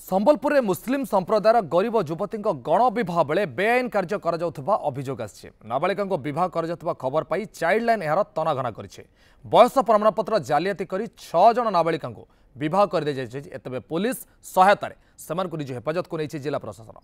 संबलपुर में मुस्लिम संप्रदायर गरीब युवती गण विवाह बेले बेआईन कार्य अभियोग आसी नाबालिका विवाह कर खबर पाई चाइल्ड लाइन यार तनाघना कर बयस प्रमाणपत्र जालियाती कर 6 जन नाबालिका विवाह कर तेज पुलिस सहायतार से निज हेफाजत को नहीं जिला प्रशासन।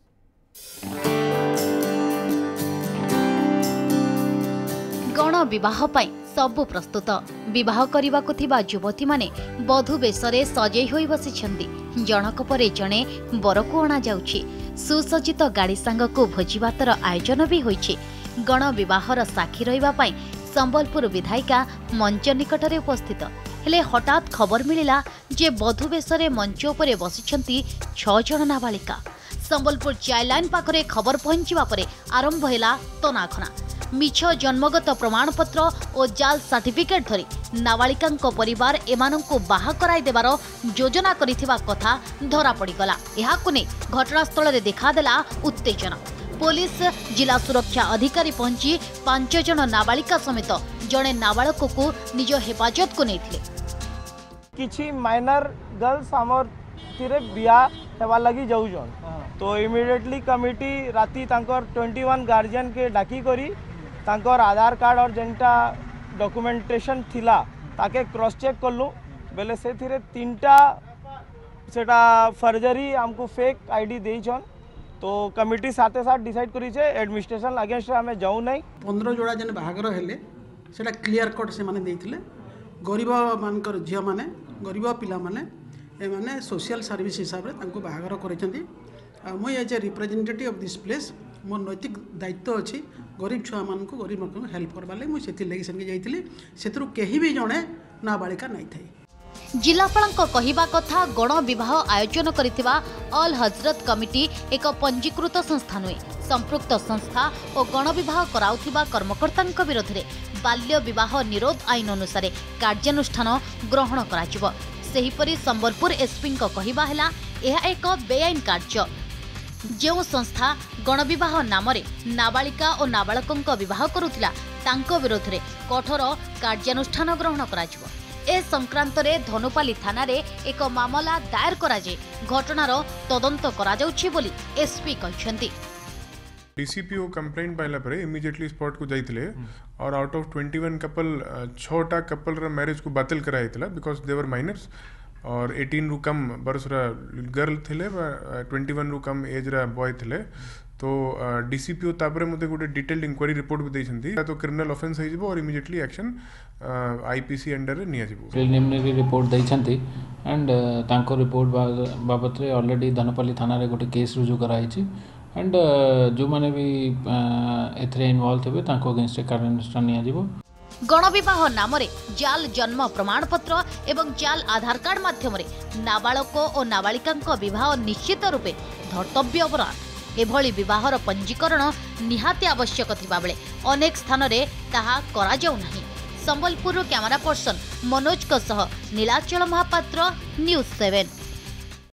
गण विवाह सबु प्रस्तुत विवाह करने को युवती माने बधू बेशरे सजई होई बसिछंदी। जनक परे जणे बर को अणा जाउछि। सुसज्जित गाड़ी सांग को भोजीभातर आयोजन भी होइछि। गण विवाहर साक्षी रहिबा पई संबलपुर विधायिका मंच निकटरे उपस्थित हेले हठात खबर मिलिला जे बधू बेशरे मंच उपरे बसिछंती 6 जन नाबालिका। संबलपुर चाइल्ड लाइन पाखरे खबर पहुंचवा परे आरंभ हैला तनाखना। मिछ जन्मगत प्रमाणपत्र और जाल सर्टिफिकेट धरी नाबालिका परिवार एमानंको बाहा कराई देबार योजना करिथिबा कथा धरा पड़ीगला। एहाकु नै घटनास्थल रे देखादेला उत्तेजना। पुलिस जिला सुरक्षा अधिकारी पहुंची 5 जन नाबालिका समेत जड़े नाबालक को निज हेफाजत को नैथिले। किछि माइनर गर्ल्स हमर तिरे बिया हेबा लगी जाउजन तो इमीडिएटली कमिटी राती तांकर 21 गार्जियन के डाकी करी तांकर आधार कार्ड और जेनटा डॉक्यूमेंटेशन थिला ताके क्रॉस चेक करलु बेले से थिरे 3टा सेटा फर्जरी हमको फेक आईडी देइछन तो कमिटी साथे साथ डिसाइड करी छे एडमिनिस्ट्रेशन अगेंस्ट हमें जाऊ नहीं। 15 जोड़ा जन बाहागर हेले सेटा क्लियर कट से माने देइथिले। गरीब मानकर झिया माने गरीब पिला माने ए माने सोशल सर्विस हिसाब रे तांको बाहागर करिसेंती। मुई as a representative of this place मोर नैतिक दायित्व अच्छी गरीब छुआ मान को गरीब लोक हेल्प करवा लगे मुझे लगी से जाइली से कहीं भी जड़े नाबालिका नहीं थे। जिलापाल कहिबा कथा गण विवाह आयोजन करिथिबा अल हजरत कमिटी एक पंजीकृत संस्था नुहे। संपृक्त संस्था और गण विवाह कराउथिबा कर्मकर्ता विरोध में बाल्य विवाह निरोध आईन अनुसार कार्यानुष्ठान ग्रहण कराजिबो। सेहिपरि संबलपुर एसपी कहिबा हैला एहा एक बेआईन कार्य। जो संस्था गण विवाह नाम नाबालिका और नाबालकों विवाह करुथिला तांको विरोध में कठोर कार्यानुष्ठान ग्रहण कराजिबो। ए संक्रांत रे धनुपाली थाना रे एक मामला दायर कराजे घटनार तदंत करा जाउछि बोली एसपी कहछन्ती। डीसीपीओ कंप्लेंट पाइला परे इमीडिएटली स्पॉट को जाइथिले और आउट ऑफ 21 कपल 6टा कपल रा मैरिज को बातिल कराइथिला बिकॉज दे वर माइनर्स और 18 रु कम बरस रा गर्ल थिले 21 रु कम एज रा बॉय थिले तो डीसीपीओ तापरे मते गोटे डिटेल्ड इंक्वायरी रिपोर्ट भी दैछन्ती तो क्रिमिनल ऑफेंस हो जिवो और इमीडिएटली एक्शन आईपीसी अंडर रे निया जिवो। प्रिलिमिनरी रिपोर्ट दैछन्ती एंड तांको रिपोर्ट बाबत रे ऑलरेडी धनपाली थाना रे गोटे केस रुजु कराइछि एंड जो माने भी एथरे इन्वॉल्व हेबे तांको अगेंस्ट कार्यानुष्ठान निया जिवो। गण विवाह नाम जाल जन्म प्रमाणपत्र एवं जाल आधार कार्ड माध्यम नाबालक और नाबालिका विवाह निश्चित रूपे धर्तव्य अपराध। एभली विवाहर पंजीकरण निहाती आवश्यक थिबा बेले अनेक स्थान रे ताहा करा जाउ नाही। Sambalpur camera person Manoj Nilachal Mohapatra news 7।